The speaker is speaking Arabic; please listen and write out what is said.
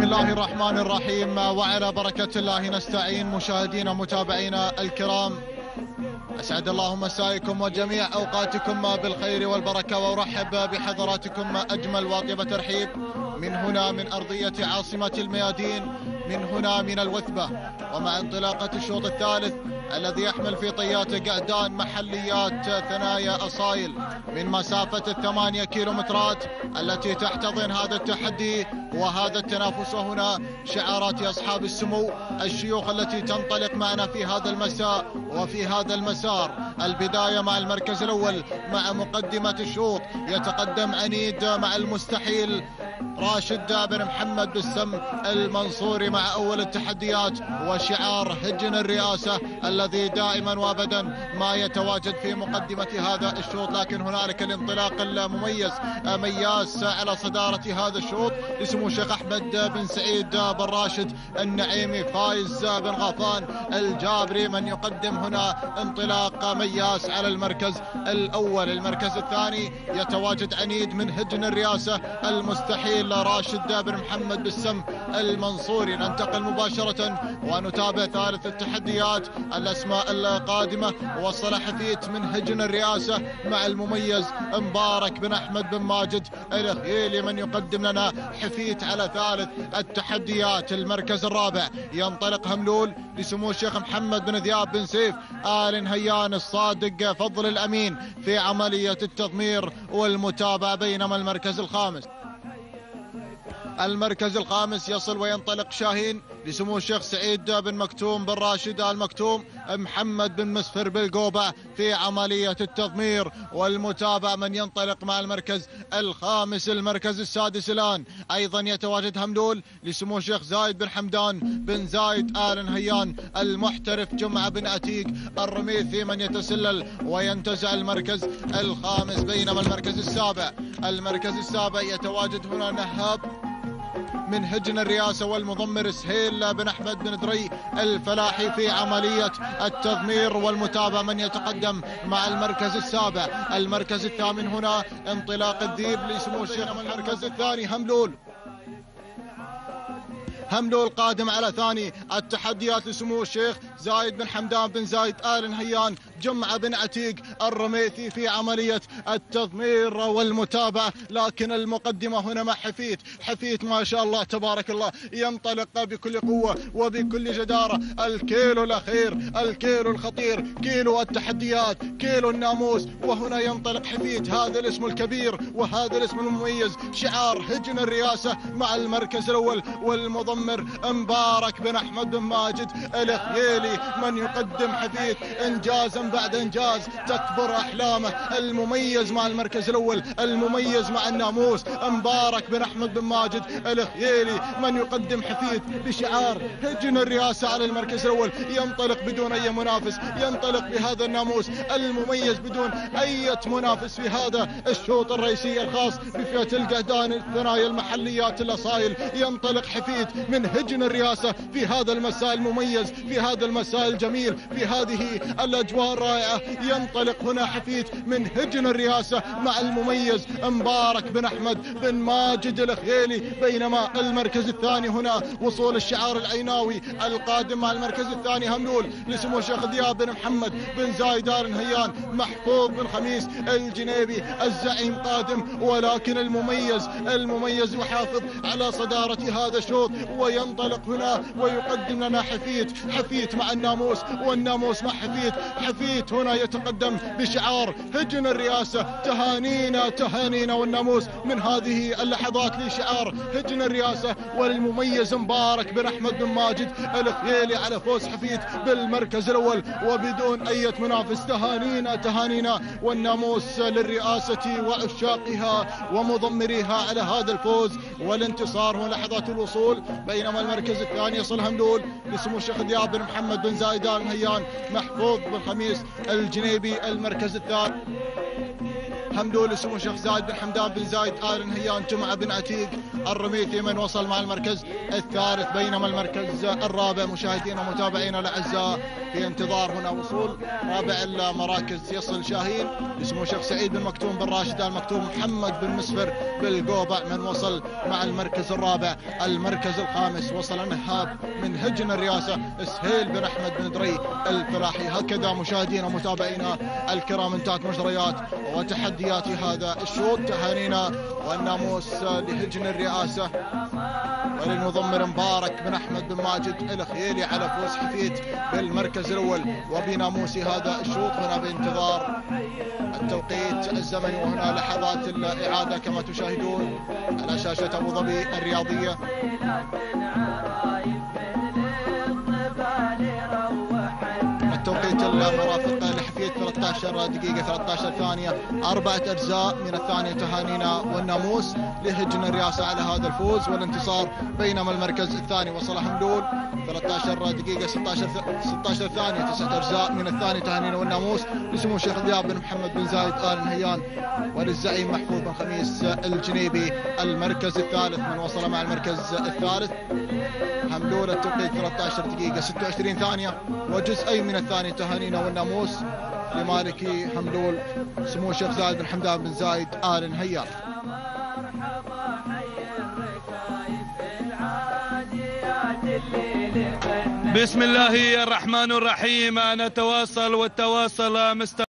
بسم الله الرحمن الرحيم، وعلى بركة الله نستعين. مشاهدينا ومتابعينا الكرام، أسعد الله مسائكم وجميع أوقاتكم بالخير والبركة، وأرحب بحضراتكم أجمل واطيب ترحيب من هنا من أرضية عاصمة الميادين، من هنا من الوثبة، ومع انطلاقة الشوط الثالث الذي يحمل في طيات قعدان محليات ثنايا أصايل من مسافة 8 كيلومترات التي تحتضن هذا التحدي وهذا التنافس. وهنا شعارات أصحاب السمو الشيوخ التي تنطلق معنا في هذا المساء وفي هذا المسار. البداية مع المركز الأول مع مقدمة الشوط، يتقدم عنيد مع المستحيل راشد بن محمد بالسم المنصوري مع أول التحديات وشعار هجن الرئاسة الذي دائما وابدا ما يتواجد في مقدمة هذا الشوط. لكن هنالك الانطلاق المميز، مياس على صدارة هذا الشوط اسمه الشيخ أحمد بن سعيد بن راشد النعيمي، فايز بن غفان الجابري من يقدم هنا انطلاق مياس على المركز الأول. المركز الثاني يتواجد عنيد من هجن الرئاسة المستحيل راشد بن محمد بالسم المنصوري. ننتقل مباشرة ونتابع ثالث التحديات. الأسماء القادمة وصل حفيت من هجن الرئاسة مع المميز مبارك بن أحمد بن ماجد الخيلي من يقدم لنا حفيت على ثالث التحديات. المركز الرابع ينطلق هملول لسمو الشيخ محمد بن ذياب بن سيف آل نهيان الصادق فضل الأمين في عملية التضمير والمتابعة. بينما المركز الخامس يصل وينطلق شاهين لسمو الشيخ سعيد بن مكتوم بن راشد آل مكتوم محمد بن مسفر بالقوبة في عملية التضمير والمتابعة. من ينطلق مع المركز الخامس. المركز السادس الآن أيضا يتواجد هملول لسمو الشيخ زايد بن حمدان بن زايد آل نهيان المحترف جمعة بن عتيق الرميثي من يتسلل وينتزع المركز الخامس. بينما المركز السابع يتواجد هنا نهاب من هجن الرئاسة والمضمر سهيل بن أحمد بن دري الفلاحي في عملية التضمير والمتابعة. من يتقدم مع المركز السابع. المركز الثامن هنا انطلاق الذيب لسمو الشيخ. المركز الثاني هملول قادم على ثاني التحديات لسمو الشيخ زايد بن حمدان بن زايد آل نهيان جمعة بن عتيق الرميثي في عملية التضمير والمتابعة. لكن المقدمة هنا مع حفيت ما شاء الله تبارك الله ينطلق بكل قوة وبكل جدارة. الكيلو الأخير، الكيلو الخطير، كيلو التحديات، كيلو الناموس. وهنا ينطلق حفيت، هذا الاسم الكبير وهذا الاسم المميز، شعار هجن الرئاسة مع المركز الأول والمضمر مبارك بن أحمد بن ماجد الخيلي من يقدم حفيت إنجازا بعد إنجاز تكبر أحلامه. المميز مع المركز الأول، المميز مع الناموس مبارك بن أحمد بن ماجد الخيلي من يقدم حفيت بشعار هجن الرئاسة على المركز الأول. ينطلق بدون أي منافس، ينطلق بهذا الناموس المميز بدون أي منافس في هذا الشوط الرئيسي الخاص بفئة القعدان الثنايا المحليات الأصايل. ينطلق حفيت من هجن الرئاسة في هذا المساء المميز، في هذا المساء الجميل، في هذه الأجواء الرائعة. ينطلق هنا حفيت من هجن الرئاسة مع المميز مبارك بن أحمد بن ماجد الخيلي. بينما المركز الثاني هنا وصول الشعار العيناوي القادم مع المركز الثاني هملول لسمو الشيخ ذياب بن محمد بن زايد آل نهيان محفوظ بن خميس الجنيبي الزعيم قادم. ولكن المميز يحافظ على صدارة هذا الشوط وينطلق هنا ويقدم لنا حفيت مع الناموس والناموس مع حفيت هنا يتقدم بشعار هجن الرئاسة. تهانينا والناموس من هذه اللحظات لشعار هجن الرئاسة والمميز مبارك بن أحمد بن ماجد الخيلي على فوز حفيت بالمركز الأول وبدون أي منافس. تهانينا والناموس للرئاسة وعشاقها ومضمريها على هذا الفوز والانتصار ولحظات الوصول. بينما المركز الثاني يصل هملول لسمو الشيخ ذياب بن محمد بن زايد آل نهيان محفوظ بن خميس الجنيبي. المركز الثالث همدول لسمو الشيخ زايد بن حمدان بن زايد آل نهيان جمعة بن عتيق الرميثي من وصل مع المركز الثالث، بينما المركز الرابع مشاهدينا ومتابعينا الاعزاء في انتظار هنا وصول رابع المراكز يصل شاهين لسمو الشيخ سعيد بن مكتوم بن راشد آل مكتوم، محمد بن مسفر بالقوبع من وصل مع المركز الرابع. المركز الخامس وصل نهاب من هجن الرئاسة سهيل بن احمد بن دري الفلاحي. هكذا مشاهدينا ومتابعينا الكرام انتهت مجريات وتحديات هذا الشوط. تهانينا والناموس لهجن الرئاسة وللمضمر مبارك بن احمد بن ماجد الخيلي على فوز حفيد بالمركز الاول وبناموس هذا الشوط. هنا بانتظار التوقيت الزمني وهنا لحظات الاعاده كما تشاهدون على شاشه ابو ظبي الرياضيه. التوقيت المرافق لحفيد 13 دقيقة 13 ثانية 4 أجزاء من الثانية. تهانينا والناموس لهجن الرئاسة على هذا الفوز والانتصار، بينما المركز الثاني وصل همدول 13 دقيقة 16 ثانية 9 أجزاء من الثانية. تهانينا والناموس لسمو الشيخ ذياب بن محمد بن زايد آل نهيان وللزعيم محفوظ بن خميس الجنيبي المركز الثالث من وصل مع المركز الثالث. همدول التوقيت 13 دقيقة 26 ثانية وجزئين من الثانية. تهانينا والناموس لمالكي همدول سمو الشيخ زايد بن حمدان بن زايد آل نهيان. بسم الله الرحمن الرحيم. نتواصل والتواصل